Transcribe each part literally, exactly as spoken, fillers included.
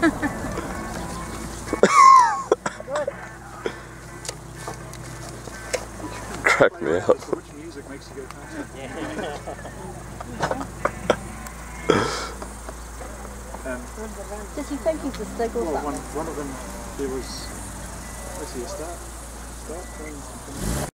Crack me up. Which music makes you go faster? um, Does he think he's a stick or well, something? one, one of them, there was, let's see, a start, start, thing, something.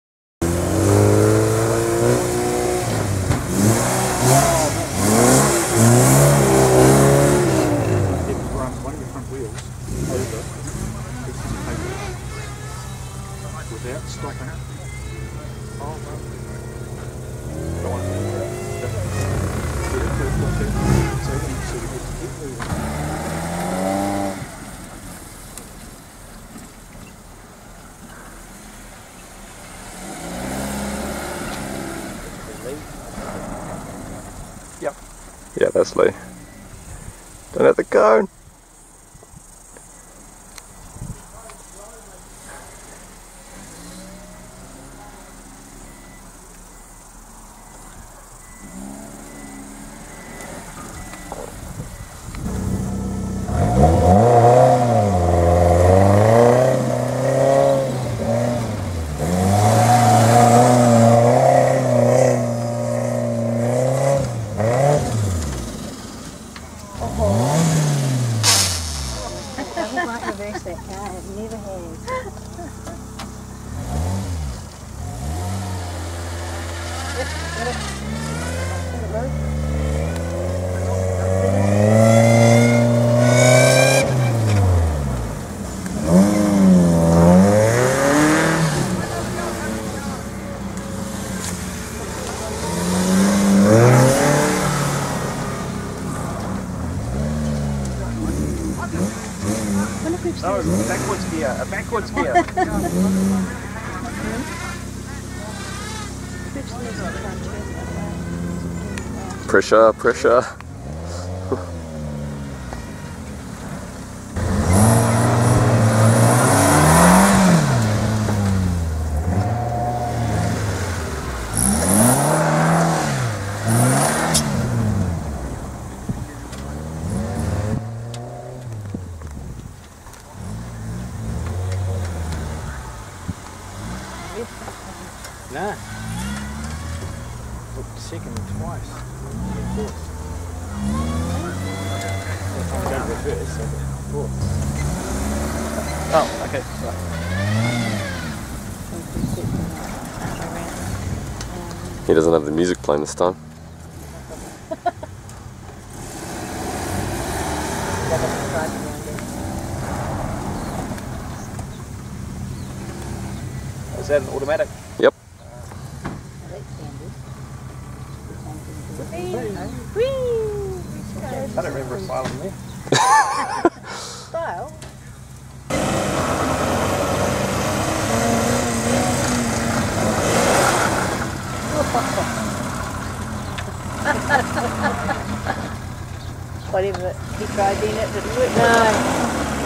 One of the front wheels over pieces of paper without stopping. Oh, no. Don't want to do that. So you put it like that. So you sort of get to keep moving. Yep. Yeah, that's Lee. Don't have the cone. Oh, a backwards gear, a backwards gear. Pressure, pressure. Nah. Looked second twice. Fourth. I'm going to reverse, so fourth. Oh, okay. Right. He doesn't have the music playing this time. Is that an automatic? Yep. I don't remember a file in there. Style? Whatever he tried doing it didn't work. No.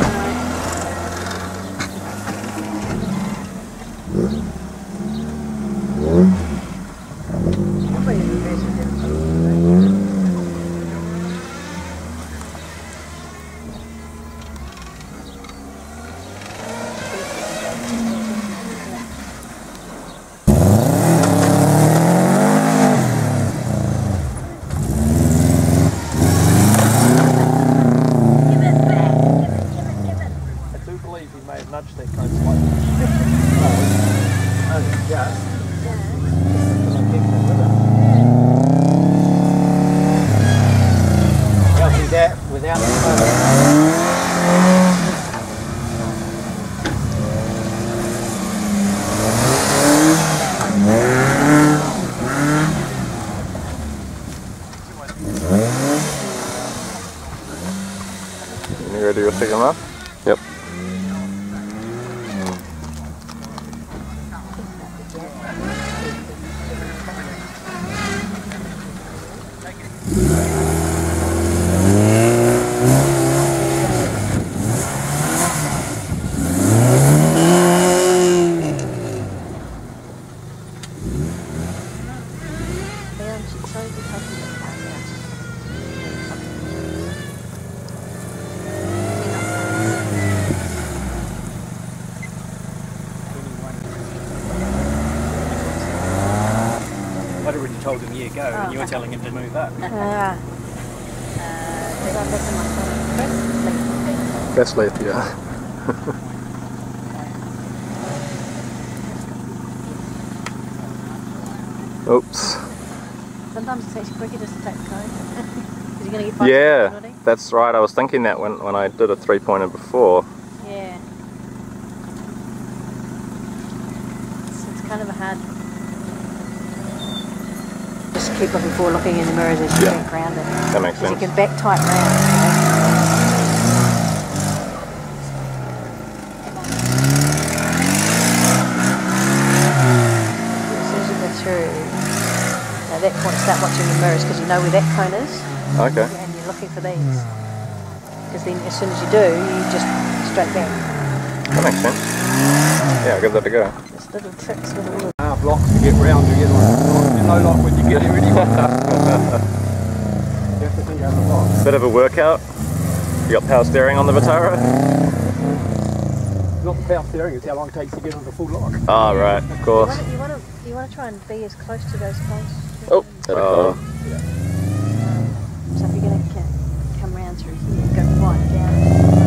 Nudge that cone slightly. Oh, only just. I'll do that without the phone. You ready to pick him up? Yep. told him, yeah, go, Oh. and you were telling him to move up. Ah. Uh, did I look at my phone? That's left, yeah. Oops. Sometimes it's actually quicker just to take the code. Because you're going to get five Yeah, penalty. that's right. I was thinking that when, when I did a three-pointer before. Yeah. It's, it's kind of a hard... Just keep looking forward, looking in the mirrors as you Yeah. back round it. That makes Because you sense. can back tight round. As soon as you go through, at that point start watching the mirrors because you know where that cone is. Okay. And you're looking for these. Because then as soon as you do, you just straight back. That makes sense. Yeah, I'll give that a go. Just little tricks with all the... Half blocks to get round to get on. You're no lock when you get there anyway. You have to think out of the box. Bit of a workout. You got power steering on the Vitara? Not the power steering, it's how long it takes to get on the full lock. Ah, right, of You course. want, to, you, want to, you want to try and be as close to those poles. Oh, oh. So if you're going to come round through here, go right down.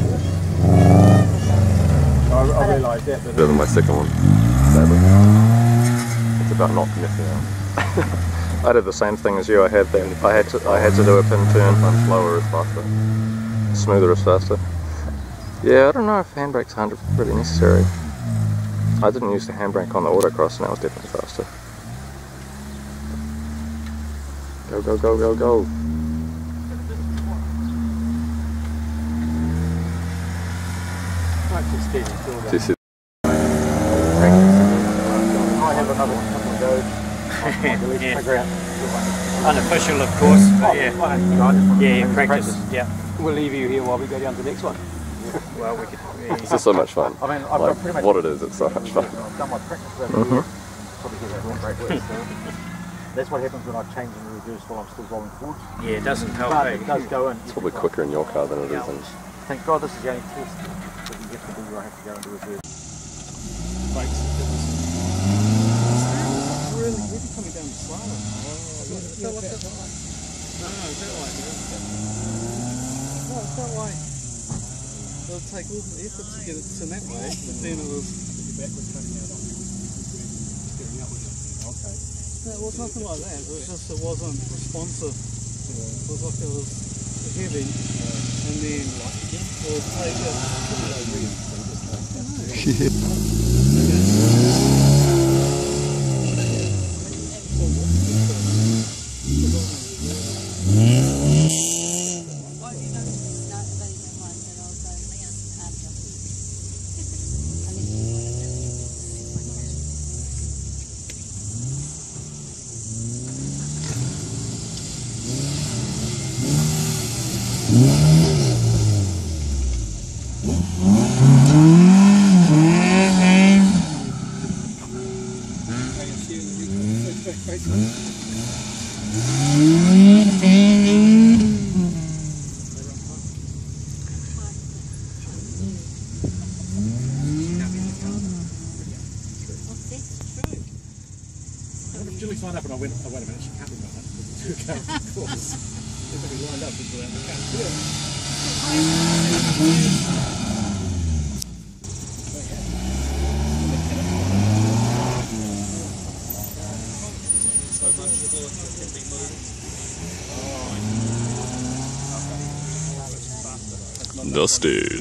I, I don't- realised that, but Better than my second one, sadly. It's about not missing out. I did the same thing as you. I had that. I had to. I had to do a pin turn. I'm slower is faster. Smoother is faster. Yeah, I don't know if handbrake's one hundred percent really necessary. I didn't use the handbrake on the autocross, and that was definitely faster. Go go go go go! I just steady still there. This is I have another couple of goes. I'll Yeah. figure out. Unofficial, of course, but yeah. Oh, fine. You know, I just want to Yeah, yeah, maybe practice. Yeah. We'll leave you here while we go down to the next one. Well, we could. this is so much fun. I mean, I've Like got pretty much what it is, it's so much fun. I've done my practice over Mhm. here. Probably because that brake works. That's what happens when I change in the reverse while I'm still rolling forwards. Yeah, it doesn't help. But eh? it does go in. It's probably quicker in your car than it is in. Thank God this is the only test that you have to do where I have to go into reverse. Brakes. Really heavy coming down the slalom. Oh, no, is that like No, it's not like it'll take all the effort to get it to that way, but then it was backwards cutting out on steering out with it. Okay. No, it was nothing like that. It was just it wasn't responsive. It was like it was heavy, and then it would take Julie signed up and I went, oh wait a minute, she can't be like that because the two cars, of course. They're going to be lined up just around the car. Dusty.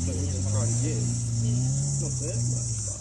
that we just tried again. Not that much, but.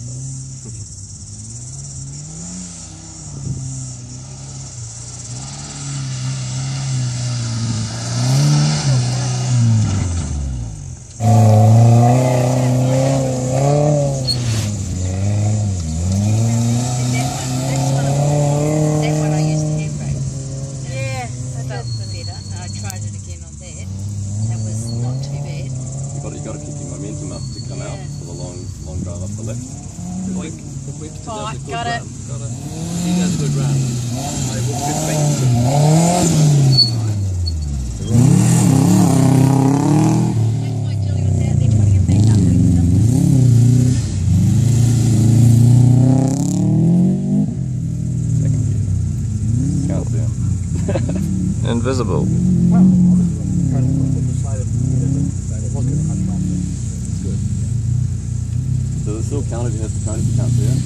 Got it. Got it. He does a good run. I will good Can't see him. Invisible. Well, obviously, trying to put the slide of the meter, but it was going to cut off. It's good. Does it still count if you hit the cone if you can't see it?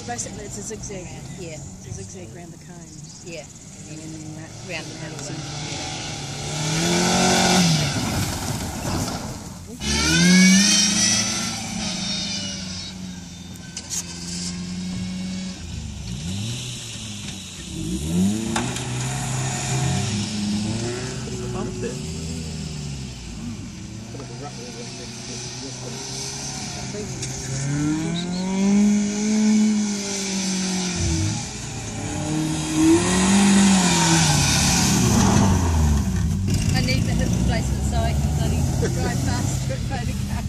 it's basically it's a zigzag. Yeah, It's a zigzag round the cone. yeah. And then uh, round the middle. I need to hit the place so I can bloody drive past it by the car.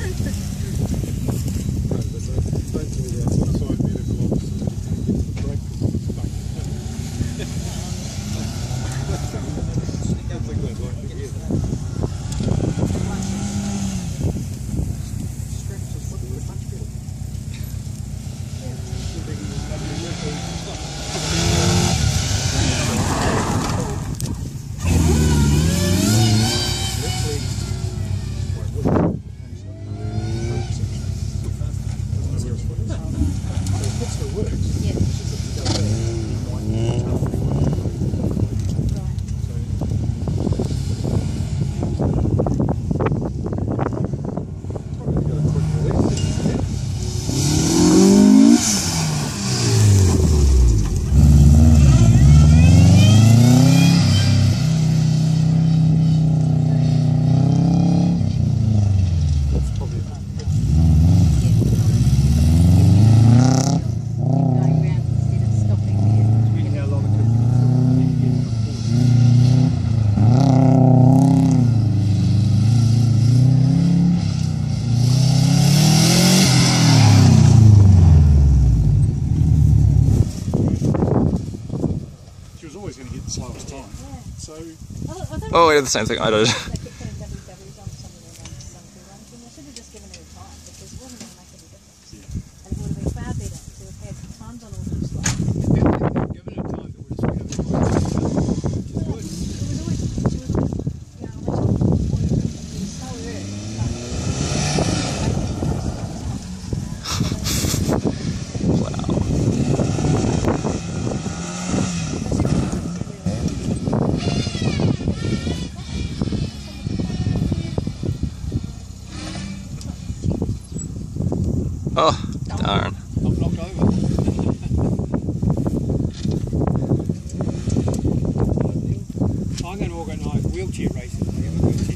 Oh, I did the same thing I did. They kept putting W Ws on some of them on some two runs, and I should have just given her a time because it wasn't going to make any difference. And it would have been far better to have had times on all those slots. Given a time that would have been It was always, she was always, you know, I went to the point and it was so early. Oh, darn. I'm knocked over. I'm going to organise wheelchair races. I have a wheelchair.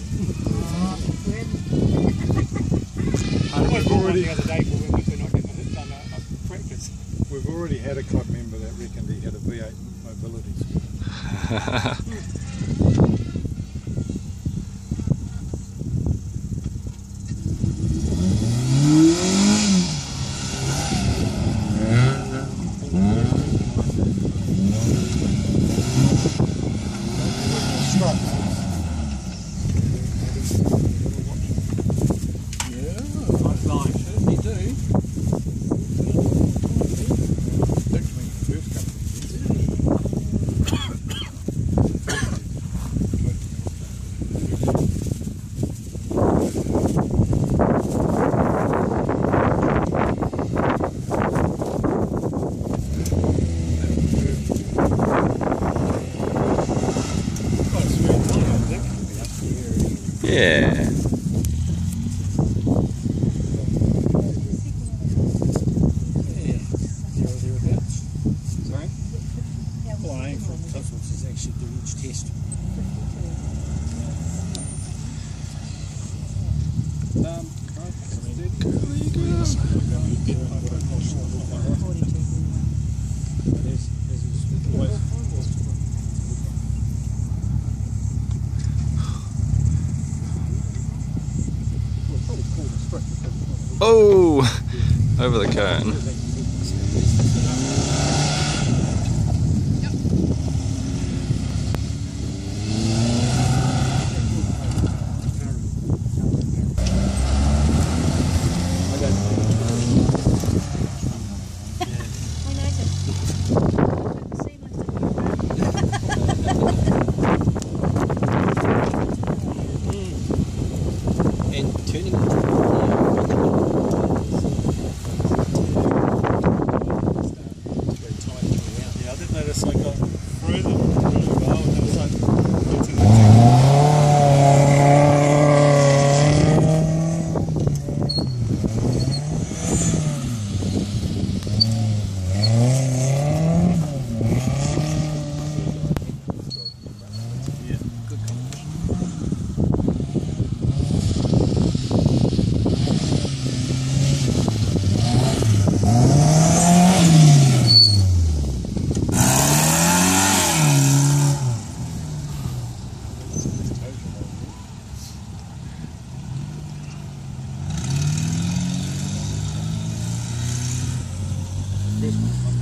I was already the other day for when we're not getting it done a, a practice. We've already had a club member that reckoned he had a V eight mobility scooter. Yeah. Sorry? Well, I ain't from Cotswolds is actually doing each test. Um, Oh, over the cone. and turning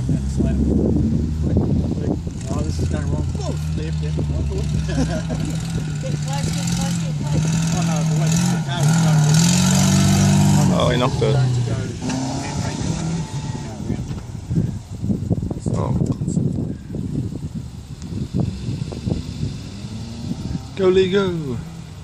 and slam. Oh, this is going wrong. Oh, left, yeah. Get close, get close, get close. Oh no, the way the car was going was Oh, he knocked it. going to go Oh. Go, Lee, go.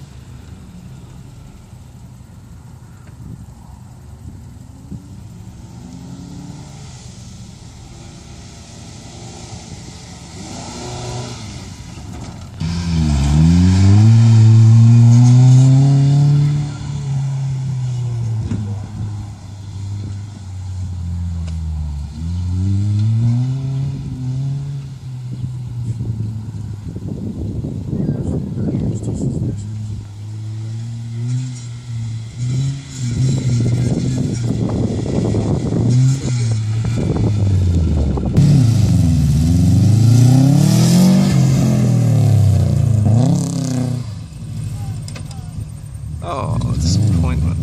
Oh, disappointment.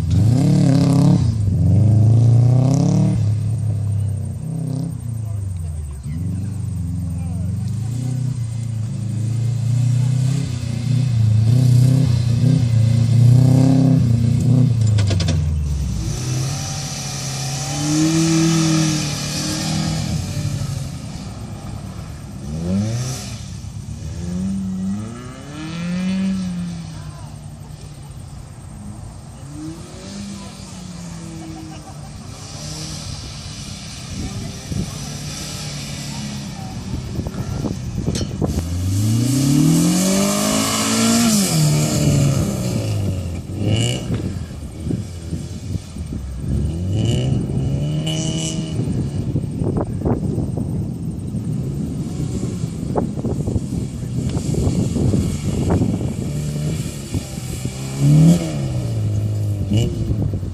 Mm-hmm.